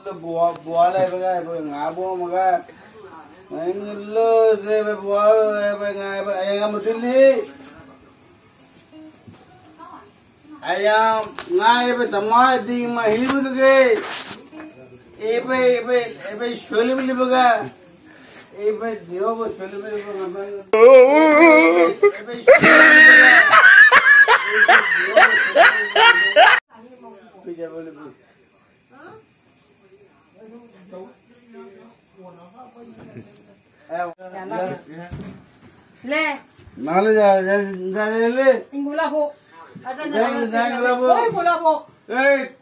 buah lah bagai ngabo maga. Lo se buah bagai ayam betul ni. Ayam ngai be sama di mahir betul ke. Ebe shole beli baga. Ebe dio ko shole beli baga. Ebe pizza बोले ले नाले जा जा ले इंगुला हो जा इंगुला हो इंगुला हो ए